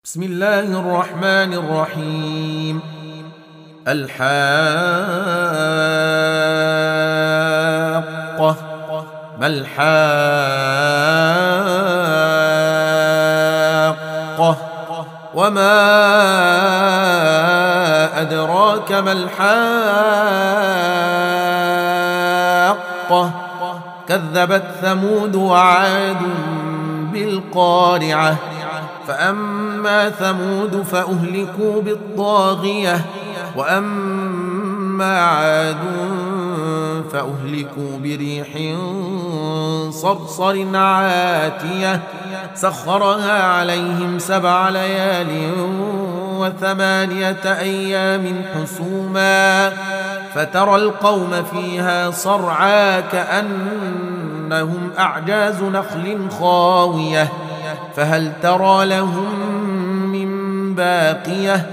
بسم الله الرحمن الرحيم. الحاقة ما الحاقة وما أدراك ما الحاقة كذبت ثمود وعاد بالقارعة فأما ثمود فأهلكوا بالطاغية وأما عاد فأهلكوا بريح صرصر عاتية سخرها عليهم 7 ليال و8 أيام حسوما فترى القوم فيها صرعى كأنهم أعجاز نخل خاوية فهل ترى لهم من باقية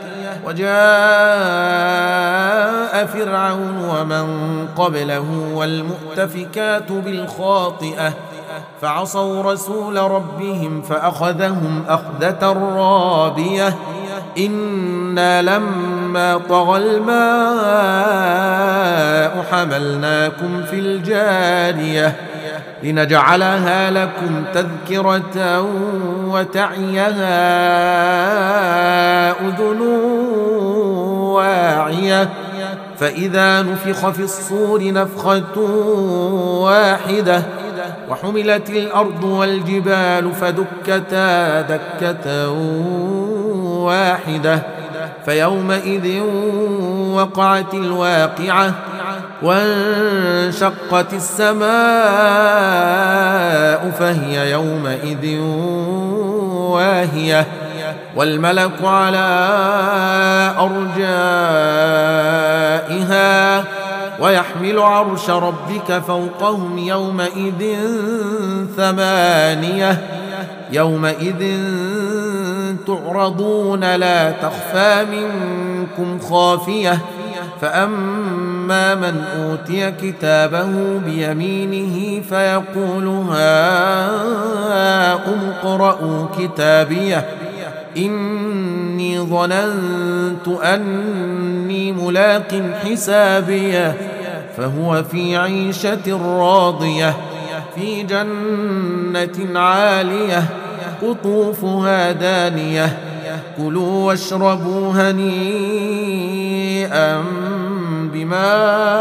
وجاء فرعون ومن قبله والمؤتفكات بالخاطئة فعصوا رسول ربهم فأخذهم أخذة رابية إنا لما طغى الماء حملناكم في الجارية لنجعلها لكم تذكرة وتعيها أذن واعية فإذا نفخ في الصور نفخة واحدة وحملت الأرض والجبال فدكتا دكة واحدة فيومئذ وقعت الواقعة وانشقت السماء فهي يومئذ واهية والملك على أرجائها ويحمل عرش ربك فوقهم يومئذ 8 يومئذ تعرضون لا تخفى منكم خافية فأما من أوتي كتابه بيمينه فيقول هاؤم اقرءوا كتابيه إني ظننت أني ملاق حسابيه فهو في عيشة راضية في جنة عالية قطوفها دانية كلوا واشربوا هنيئا بما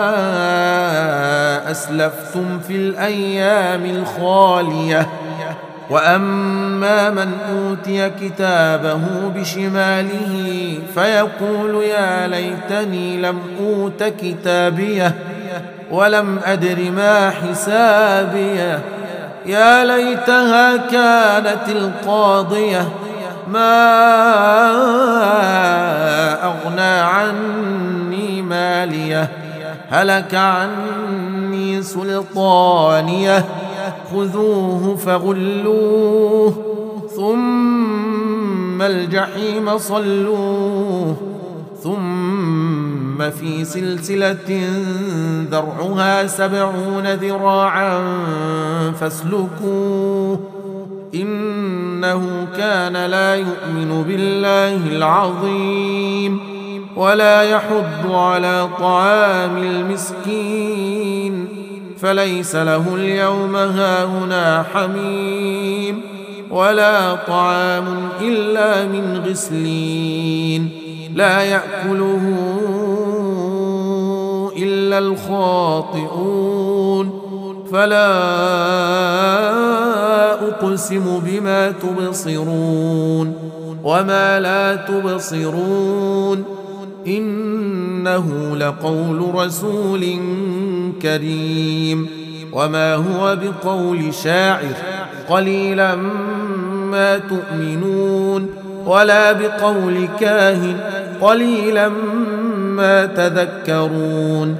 أسلفتم في الأيام الخالية وأما من أوتي كتابه بشماله فيقول يا ليتني لم أوت كتابيه ولم أدر ما حسابيه يا ليتها كانت القاضية ما أغنى عني ماليه هلك عني سلطانيه خذوه فغلوه ثم الجحيم صلوه ثم في سلسلة ذرعها 70 ذراعا فاسلكوه إنه كان لا يؤمن بالله العظيم ولا يحض على طعام المسكين فليس له اليوم هاهنا حميم ولا طعام إلا من غسلين لا يأكله إلا الخاطئون فلا أقسم بما تبصرون وما لا تبصرون إنه لقول رسول كريم وما هو بقول شاعر قليلا ما تؤمنون ولا بقول كاهن قليلا ما تذكرون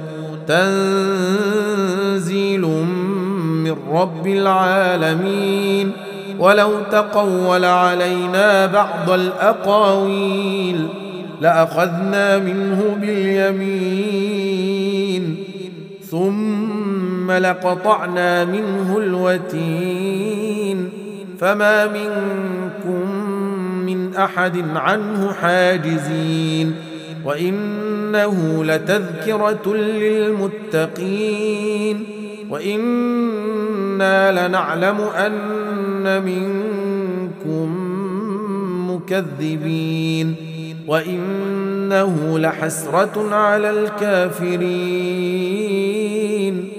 تنزيل من رب العالمين ولو تقول علينا بعض الأقاويل لأخذنا منه باليمين ثم لقطعنا منه الوتين فما منكم من أحد عنه حاجزين وإنه لتذكرة للمتقين وإنا لنعلم أن منكم مكذبين وإنه لحسرة على الكافرين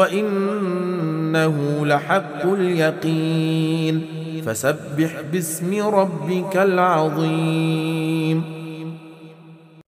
وإنه لحق اليقين فسبح باسم ربك العظيم